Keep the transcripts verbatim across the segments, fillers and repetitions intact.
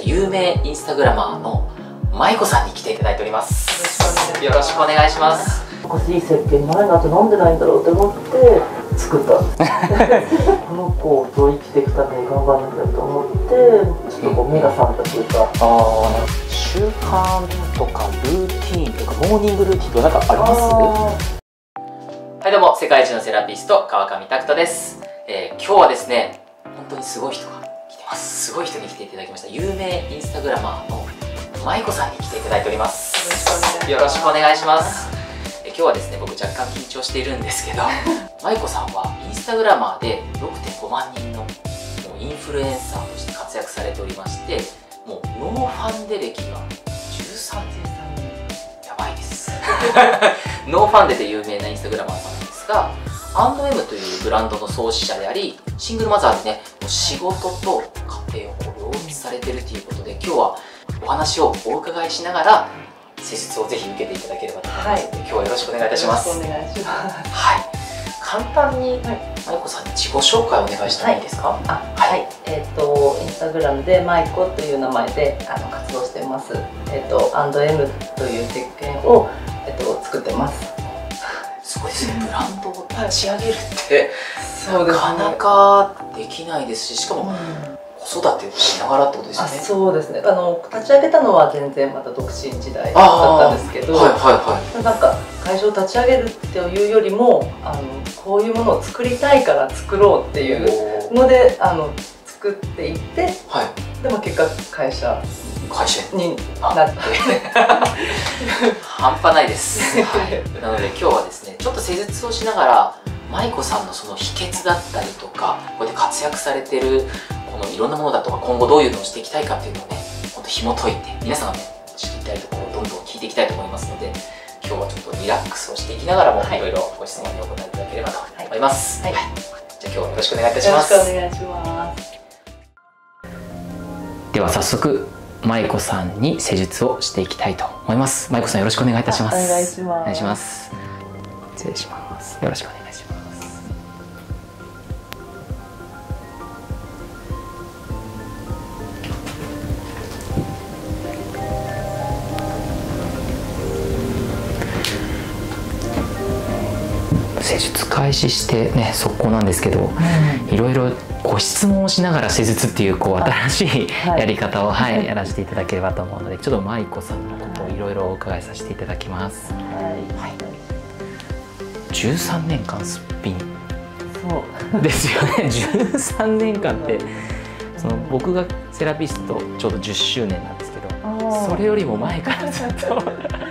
有名インスタグラマーのまいこさんに来ていただいております。よろしくお願いします。 おかしい石鹸ないなってなんでないんだろうって思って作ったこの子と生きていくために頑張らなきゃと思ってちょっとこう目が覚めたというか、 ああ、習慣とかルーティーンとかモーニングルーティーンとかなんかあります？はい、どうも世界一のセラピスト川上拓人です。えー、今日はですね、本当にすごい人が来てます。すごい人に来ていただきました。有名インスタグラマーのまいこさんに来ていただいております。よろしくお願いします。えー、今日はですね、僕若干緊張しているんですけどまいこさんはインスタグラマーで ろくてんごまんにんのもうインフルエンサーとして活躍されておりまして、もうノーファンデ歴がじゅうさんねん、やばいですノーファンデで有名なインスタグラマーさんなんですが、アンドエム というブランドの創始者であり、シングルマザーでね、仕事と家庭をこう両立されているということで、今日はお話をお伺いしながら施術をぜひ受けていただければと思いますので、はい、今日はよろしくお願いいたします。 よろしくお願いします。 はい、簡単にまいこさんに自己紹介をお願いしてもいいですか？はい、 あ、はい、えっ、ー、とインスタグラムでまいこという名前であの活動してます。えっ、ー、とアンドエム という石鹸をえっ、ー、と作ってます。 すごいですね。ブランドを立ち上げるってそうですね、 なかなかできないですし、しかも、うん、子育てをしながらってことですよね。 そうですね。あの立ち上げたのは全然また独身時代だったんですけど、はいはいはい、なんか会社を立ち上げるっていうよりも、あのこういうものを作りたいから作ろうっていうのであの作っていって、はい、でも結果会社会社になって半端ないです、はい、なので今日はですね、ちょっと施術をしながらまいこさんのその秘訣だったりとか、こうやって活躍されてるこのいろんなものだとか、今後どういうのをしていきたいかっていうのをね、ほんと紐解いて皆さんがね知りたいところをどんどん聞いていきたいと思いますので、今日はちょっとリラックスをしていきながらも、はい、いろいろご質問にお答えいただければと思います。はい、はい、じゃあ今日はよろしくお願いいたします。 よろしくお願いします。 では早速まいこさんに施術をしていきたいと思います。まいこさんよろしくお願いいたします。 お願いします。 お願いします。失礼します。よろしくお願いします。施術開始してね速攻なんですけど、いろいろご質問をしながら施術っていうこう新しいやり方を、はい、やらせていただければと思うので、ちょっとまいこさんのことをいろいろお伺いさせていただきます。はい、じゅうさんねんかんすっぴんそうですよね。じゅうさんねんかんってその僕がセラピストちょうどじゅっしゅうねんなんですけど、それよりも前からずっと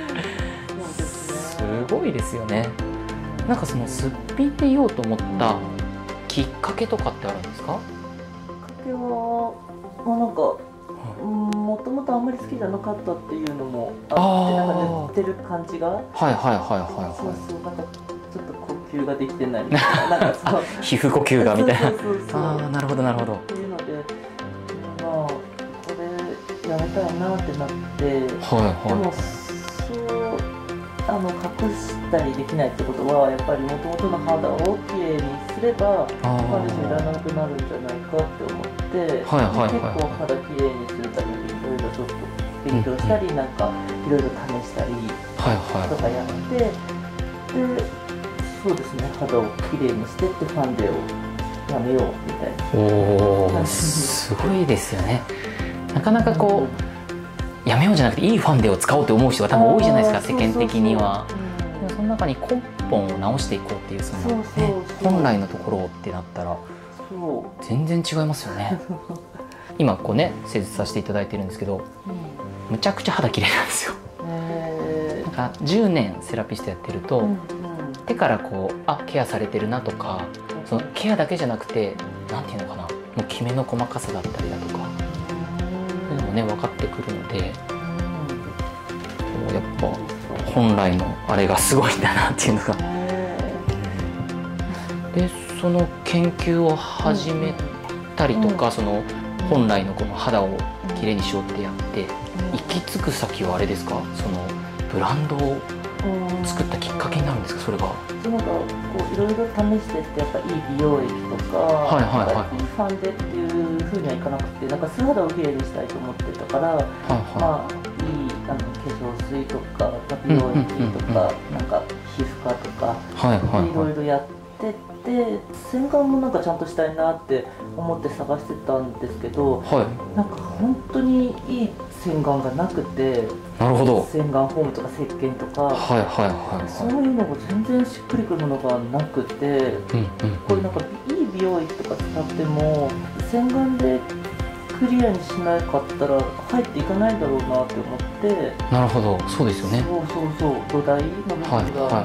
すごいですよね。なんかそのすっぴんでいようと思ったきっかけとかってあるんですか？ きっかけは、まあ、なんか、うん、もともとあんまり好きじゃなかったっていうのもあって、なんか塗ってる感じが、はいはいはいはいはい、 そうそう、なんかちょっと呼吸ができてないみたいな、なんかそう皮膚呼吸がみたいな、 そうそうそうそう、 ああなるほどなるほどっていうので、まあこれやめたいなってなって、はいはい、でもそうあの隠したりできないってことは、やっぱりもともとの肌をきれいにすればファンデーションいらなくなるんじゃないかって思って、結構肌きれいにするためにいろいろちょっと勉強したり、うん、なんかいろいろ試したりとかやって、でそうですね、肌をきれいにしてってファンデをやめようみたいな。おー、すごいですよね。なかなかこう、うんやめようじゃなくていいファンデを使おうと思う人が多分多いじゃないですか、世間的には。でもその中に根本を直していこうっていうその、ね、本来のところってなったら全然違いますよね。今こうね施術させていただいてるんですけど、むちゃくちゃ肌綺麗なんですよ。なんかじゅうねんセラピストやってると、手からこうあケアされてるなとか、そのケアだけじゃなくてなんていうのかな、もうきめの細かさだったりだとか。ね、分かってくるので、やっぱ本来のあれがすごいんだなっていうのが。でその研究を始めたりとか、うん、その本来のこの肌をきれいにしようってやって、行き着く先はあれですか、そのブランドを作ったきっかけになるんですか、それが。 なんかこういろいろ試してって、やっぱいい美容液とか、はいはいはい、いいファンデっていうふうにはいかなくて、なんか素肌をきれいにしたいと思ってたから、はいはい、まあいいあの化粧水とか美容液とか、なんか皮膚科とか、はいはいはい、いろいろやってて、洗顔もなんかちゃんとしたいなって思って探してたんですけど、はい、なんか本当にいい洗顔がなくて、なるほど、洗顔フォームとか石鹸とか、はいはいはいはい、そういうのが全然しっくりくるものがなくて、うんうんうん、これなんかいい美容液とか使っても洗顔でクリアにしなかったら入っていかないだろうなって思って。なるほど、そうですよね。そうそうそう、土台の部分が、はいはいはい、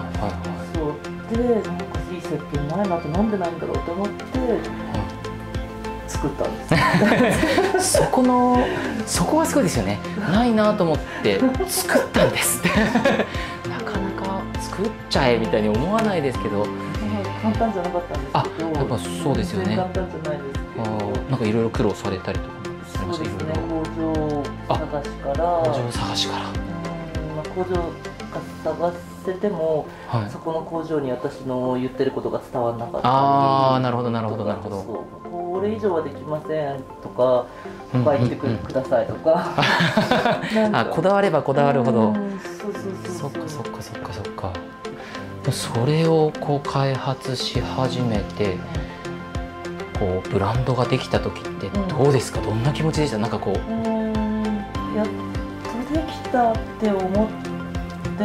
そうで、なんかいい石鹸ないなと、なんでないんだろうと思って、作ったんですそこのそこがすごいですよね。ないなと思って作ったんですってなかなか作っちゃえみたいに思わないですけど、 簡単じゃなかったんですけど、 あ、やっぱそうですよね。 簡単じゃないですけど、 なんかいろいろ苦労されたりとかされました？そうですね、工場探しから、工場探しから、うん、まあ、工場が探せても、はい、そこの工場に私の言ってることが伝わらなかったり、ああ、なるほどなるほどなるほど、 これ以上はできませんとか、ここは言ってくださいとか、 あ、こだわればこだわるほど、そっかそっかそっかそっか。それをこう開発し始めて、こうブランドができた時ってどうですか？どんな気持ちでした？なんかこう、うーん、 やっとできたって思って、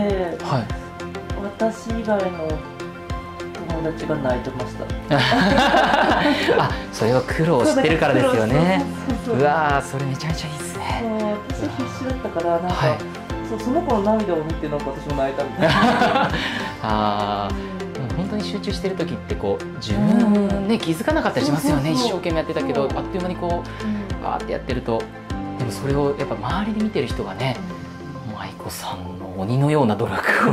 はい、私以外の友達が泣いてましたあ、それは苦労してるからですよね。うわー、それめちゃめちゃいいですね。 私必死だったから、なんか、はい、そう、その子の涙を見て、なんか私も泣いたみたいなあー、本当に集中してる時ってこう自分ね、気づかなかったりしますよね。一生懸命やってたけど、あっという間にこうバーってやってると、でもそれをやっぱ周りで見てる人がね、舞子さんの鬼のような努力を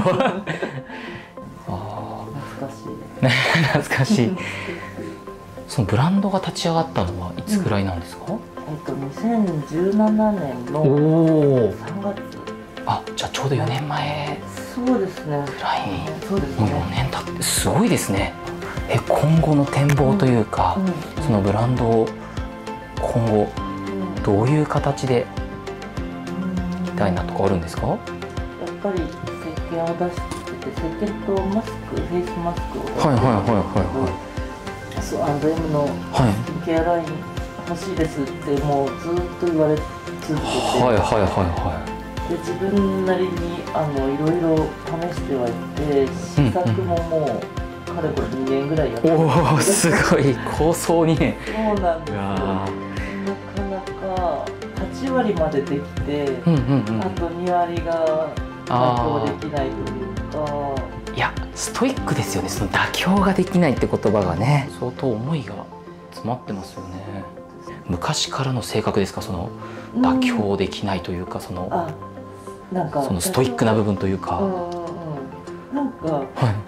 あ、 懐かしい懐かしいそのブランドが立ち上がったのはいつぐらいなんですか？うん、 えっとにせんじゅうななねんのさんがつ。 あ、じゃあちょうどよねんまえ。 そうですね。 ぐらいに、そうですね、もうよねん経ってすごいですね。え、今後の展望というか、うんうん、そのブランドを今後どういう形でいきたいなとかあるんですか？やっぱり石鹸を出してて、石鹸とマスク、フェイスマスクを出してて、 はいはいはいはいはい。 そう、アンドエムのスキンケアライン欲しいですってもうずっと言われ続けて、はいはいはいはい。で、自分なりにあのいろいろ試してはいて、試作ももうかれこれにねんぐらいやってるんですけど、 おお、すごい構想にね。 そうなんですよ。なかなかはちわりまでできて、うんうんうん、あとにわりが妥協できないというか。 いや、ストイックですよね。その妥協ができないって言葉がね、相当思いが詰まってますよね。昔からの性格ですか？その妥協できないというか、その、なんかそのストイックな部分というか、うんうんうん、 なんか、はい、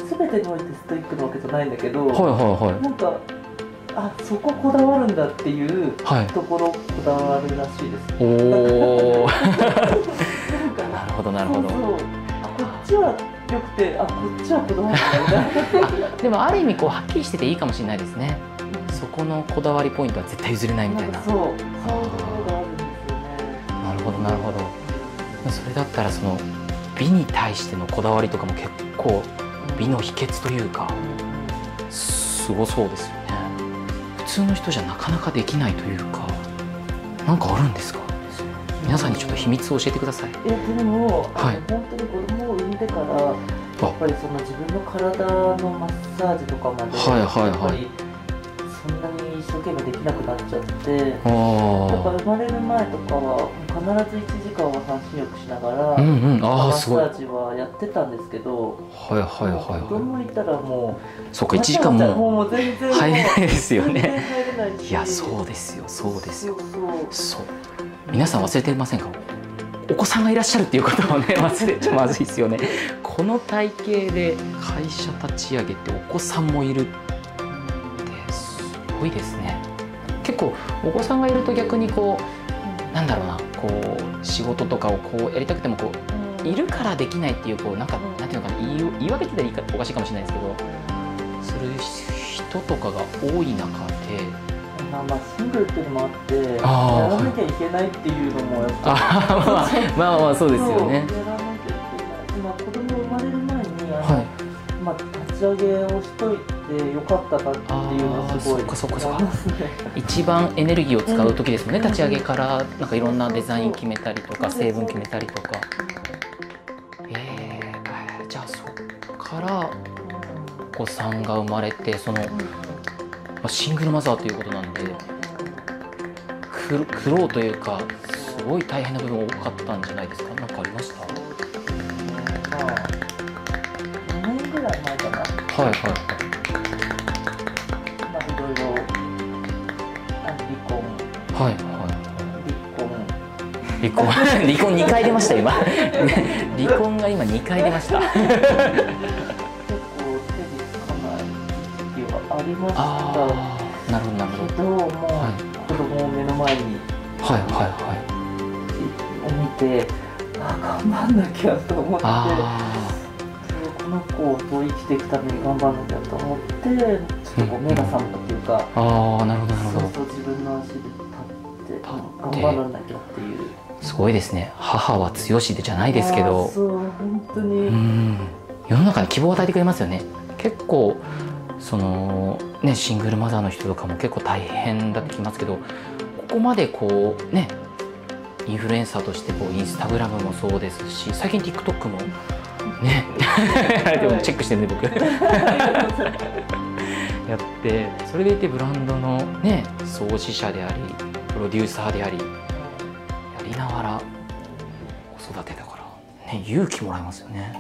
全てにおいてストイックなわけじゃないんだけど、はいはいはい、なんかあ、そここだわるんだっていうところこだわるらしいです。おおなるほどなるほど。そうそう、 あ、こっちは良くて、あ、こっちはこだわってないなでもある意味こうはっきりしてていいかもしれないですね。そこのこだわりポイントは絶対譲れないみたいな。 そう、そういうところがあるんですよね。 なるほどなるほど。それだったらその美に対してのこだわりとかも結構美の秘訣というかすごそうですよね。普通の人じゃなかなかできないというか、なんかあるんですか？皆さんにちょっと秘密を教えてください。 いや、でも、はい、本当に子供を産んでからやっぱりその自分の体のマッサージとかまで、はいはいはい、そんなに一生懸命できなくなっちゃって、だから生まれる前とかは必ずいちじかんは半身浴しながら、うんうん、あ、マッサージはやってたんですけど、はいはいはいはい、子供いたらもう、 そうか、いちじかんももう全然入れないですよね。いや、そうですよそうですよ。そう、皆さん忘れてませんか？お子さんがいらっしゃるっていうことをね、忘れちゃまずいですよね。この体型で会社立ち上げてお子さんもいるってすごいですね。結構お子さんがいると逆にこう、なんだろうな、こう仕事とかをこうやりたくてもこういるからできないっていうこうなんかなんていうのかな、言い言い訳って言ったらおかしいかもしれないですけど、する人とかが多い中で、 まあまあシングルっていうのもあってやらなきゃいけないっていうのもやっぱりまあまあそうですよね。 やらなきゃいけない。まあ子供生まれる前にあの、はい、まあ立ち上げをしといてよかったかっていうのはすごい思いますね。 一番エネルギーを使う時ですもんね、うん、立ち上げからなんかいろんなデザイン決めたりとか成分決めたりとか。えー、じゃあそっからお子さんが生まれてその、まあ、シングルマザーということなんで苦苦労というかすごい大変な部分多かったんじゃないですか。何かありました？ まあにねんぐらい前かな。 はいはいはい。 まあいろいろ離婚。 はいはい。離婚。離婚にかい出ました今。離婚が今にかい出ました。 結構手につかない時期はありました。 なるほどなるほど。 けどもう、はい、子供を目の前にはいはいはい。 を見て、あ頑張んなきゃと思って、この子と生きていくために頑張んなきゃと思って、ちょっとこう目が覚めたっていうか、 うん、ああなるほどなるほど。 そうそう自分の足で立って頑張らなきゃっていう。 すごいですね。母は強しでじゃないですけど、 そう本当にうん世の中に希望を与えてくれますよね。結構そのねシングルマザーの人とかも結構大変だって聞きますけど、ここまでこうねインフルエンサーとしてこうインスタグラムもそうですし、最近 TikTok もねでもチェックしてるんで僕やって、それでいてブランドのね創始者でありプロデューサーでありやりながら子育てだからね勇気もらえますよね。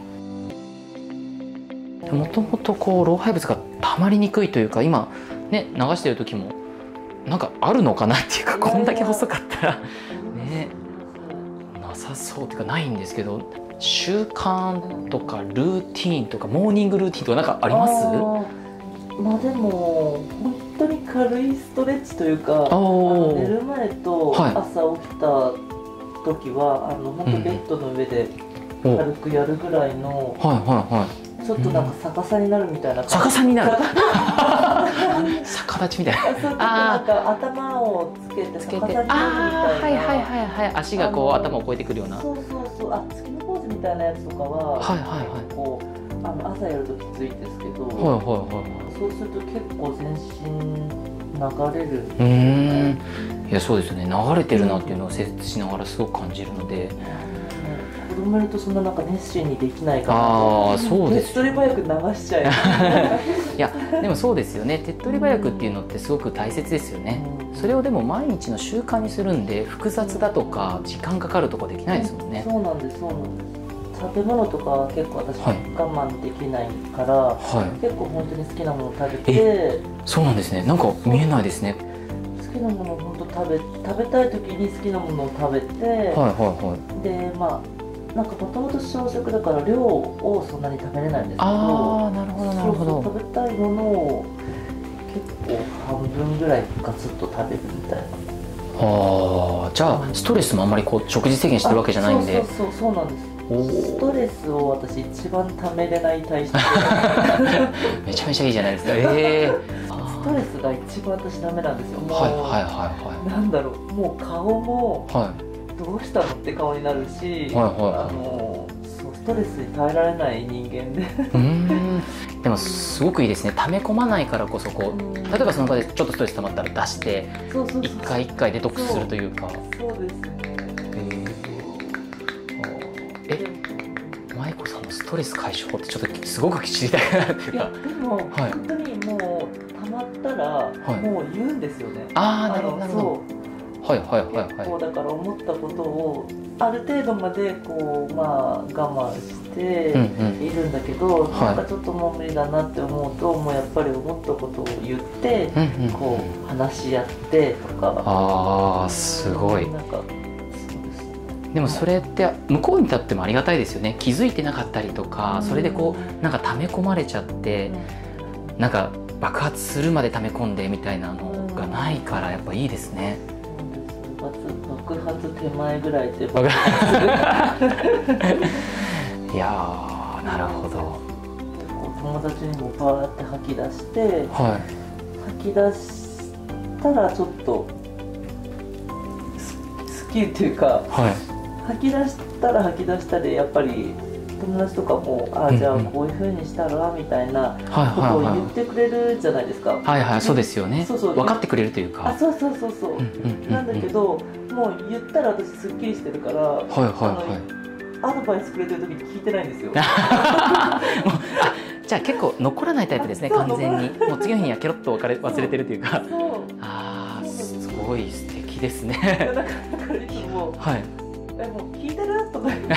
もともとこう老廃物がたまりにくいというか、今ね流してる時もなんかあるのかなっていうか、こんだけ細かったらねなさそうっていうかないんですけど、習慣とかルーティーンとかモーニングルーティーンとかなんかあります？ まあでも本当に軽いストレッチというか、寝る前と朝起きた時は、はい、あの本当ベッドの上で軽くやるぐらいの、はいはいはい、ちょっとなんか逆さになるみたいな感じ。 逆さになる逆立ちみたいな。 そうちょっとなんか頭をつけて逆さになるみたいな。 はいはいはいはい。足がこう頭を越えてくるような。 そうそうそう。あ、月のポーズみたいなやつとかは、はいはいはい。こうあの朝やるときついですけど、はいはいはい。そうすると結構全身流れる。うん。 いやそうですよね。流れてるなっていうのを接しながらすごく感じるので。 子供いるとそんななんか熱心にできないから、 ああそうです。 手っ取り早く流しちゃう。 いやでもそうですよね。手っ取り早くっていうのってすごく大切ですよね。それをでも毎日の習慣にするんで複雑だとか時間かかるとかできないですもんね。 そうなんですそうなんです。食べ物とか結構私、はい、我慢できないから、はい、結構本当に好きなもの食べて。 そうなんですね。なんか見えないですね。 好きなものを本当食べ食べたい時に好きなものを食べて、はいはいはい、でまあなんかもともと小食だから量をそんなに食べれないんですけど、 ああなるほどなるほど。 そうそう食べたいものを結構半分ぐらいガツッと食べるみたいな。 ああじゃあストレスもあんまりこう食事制限してるわけじゃないんで。 そうそうそうそうなんです。ストレスを私一番ためれない体質でめちゃめちゃいいじゃないですか。えー、 ストレスが一番私ダメなんですよ。もうはいはいはいはい。 なんだろうもう顔もどうしたのって顔になるし、はいはいはい、あのそうストレスに耐えられない人間でうんでもすごくいいですね。溜め込まないからこそこう例えばその場でちょっとストレス溜まったら出して一回一回デトックスするというか。 そうですね。 え、舞子さんのストレス解消法ってちょっとすごく知りたいなっていうか。 いやでも、はい、本当にもう溜まったら、はい、もう言うんですよね。 ああなるほどなるほど。はいはいはいはい。 結構だから思ったことをある程度までこうまあ我慢しているんだけど、うんうん、なんかちょっともう無理だなって思うと、もうやっぱり思ったことを言って、うんうん、こう話し合ってとか。 ああすごい。なんかでもそれって向こうに立ってもありがたいですよね。気づいてなかったりとか、それでこうなんか溜め込まれちゃって、なんか爆発するまで溜め込んでみたいなのがないからやっぱいいですね。 爆発手前ぐらいでいやーなるほど。 友達にもパーって吐き出して、はい、吐き出したしたらちょっとすっきりっていうか、はい、吐き出したら吐き出したでやっぱり友達とかも「ああじゃあこういうふうにしたら」みたいなことを言ってくれるじゃないですか。 はいはい、そうですよね。そうそう、分かってくれるというか。 あ、そうそうそうそう。なんだけどもう言ったら私すっきりしてるから、はいはいはい、アドバイスくれてる時に聞いてないんですよ。 じゃあ結構残らないタイプですね、完全に。もう次の日にはケロッと忘れてるというか。ああ、すごい素敵ですね。 だからいつも「はい、えもう聞いてる?」とか言って。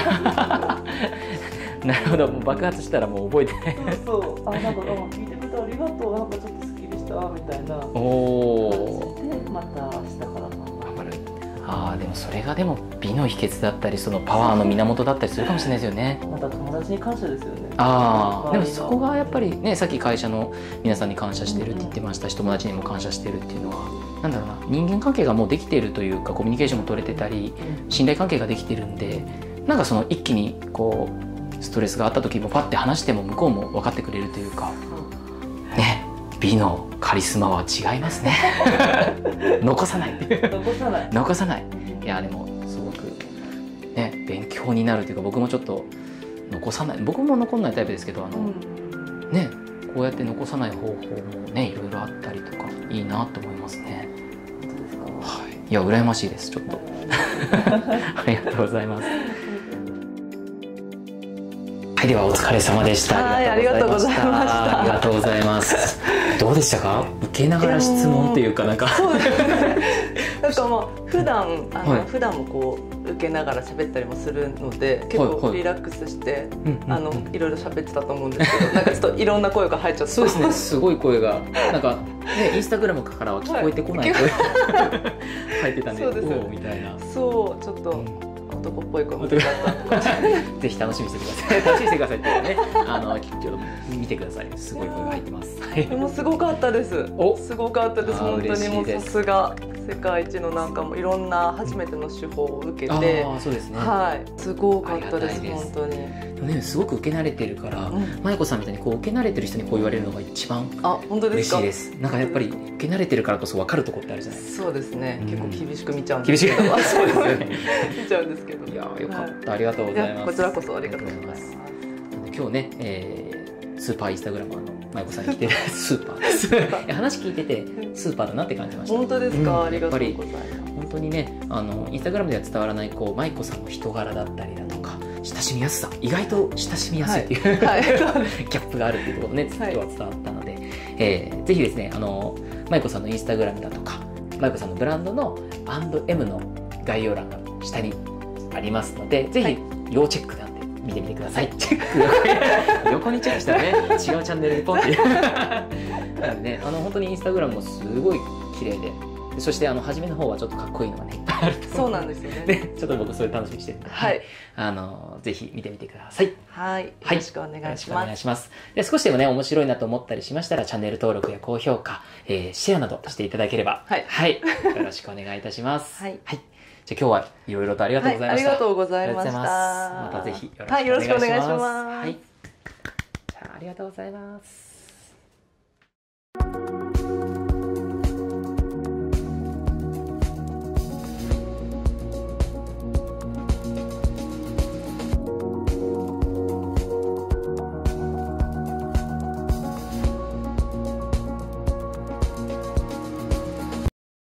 なるほど、もう爆発したらもう覚えてない。 そうそう、あ、なんか聞いてくれてありがとう、なんかちょっとすっきりしたみたいな。おお。でまた明日から頑張る。 ああ、でもそれがでも美の秘訣だったり、そのパワーの源だったりするかもしれないですよね。 また友達に感謝ですよね。 ああ、でもそこがやっぱりね、さっき会社の皆さんに感謝してるって言ってましたし、友達にも感謝してるっていうのは、なんだろうな、人間関係がもうできているというか、コミュニケーションも取れてたり、信頼関係ができてるんで、なんかその一気にこうストレスがあった時もパッて話しても向こうも分かってくれるというか、ね、美のカリスマは違いますね。残さない残さない残さない。いやでもすごくね、勉強になるというか、僕もちょっと残さない、僕も残んないタイプですけど、あの、うん、ね、こうやって残さない方法もね、いろいろあったりとかいいなと思いますね。 本当ですか？ はい、いや羨ましいです、ちょっと。ありがとうございます。はい、ではお疲れ様でした。 はい、ありがとうございました。 ありがとうございます。どうでしたか？受けながら質問っていうか、なんか。 そうですね。なんかまあ普段あの、はい、普段もこう受けながら喋ったりもするので、結構リラックスしてあのいろいろ喋ってたと思うんですけど、なんかちょっといろんな声が入っちゃって。 そうですね。すごい声がなんかね、インスタグラムからは聞こえてこない声入ってたね。そうですみたいな。 そうちょっと。うん男っぽい子もだったとかぜひ楽しみにしてください。楽しみにしてくださいってね、あのちょっと見てください。すごい声が入ってます。 でもすごかったです。お、すごかったです。本当にもうさすが世界一のなんかもいろんな初めての手法を受けて、 ああそうですね。 はい、すごかったです本当に。 でもね、すごく受け慣れてるから、まゆこさんみたいにこう受け慣れてる人にこう言われるのが一番嬉しいです。なんかやっぱり受け慣れてるからこそ分かるところってあるじゃないですか。 そうですね。結構厳しく見ちゃうんですけど。 厳しくそうですよね。 見ちゃうんですけど。 いやよかった、ありがとうございます。 こちらこそありがとうございます。 今日ね、えー、スーパーインスタグラマーのまゆこさんに来てるスーパーです。話聞いててスーパーだなって感じました。 本当ですか？ありがとうございます。 本当にね、あのインスタグラムでは伝わらないこうまゆこさんの人柄だったりだとか、親しみやすさ、意外と親しみやすいっていう、はい、ギャップがあるっていうことね、ずっとは伝わったので、はい、えー、ぜひですね、あのまゆこさんのインスタグラムだとか、まゆこさんのブランドの アンドエム の概要欄が下にありますので、ぜひ要チェックなんで見てみてください。チェック横にチェックしたらね、違うチャンネルにポンってなのでね、あの本当にインスタグラムもすごい綺麗で、そしてあの初めの方はちょっとかっこいいのがねいっぱいある。 そうなんですよね。 ね、ちょっと僕それ楽しみにしてるので、はい、あのぜひ見てみてください。 はい、よろしくお願いします。よろしくお願いします。 で、少しでもね面白いなと思ったりしましたら、チャンネル登録や高評価、えー、シェアなどしていただければ、はい、はい、よろしくお願いいたします。はい、はい。じゃあ今日はいろいろとありがとうございました。 はい、ありがとうございました。 またぜひよろしくお願いします。 はい、よろしくお願いします。 はい。じゃあありがとうございます。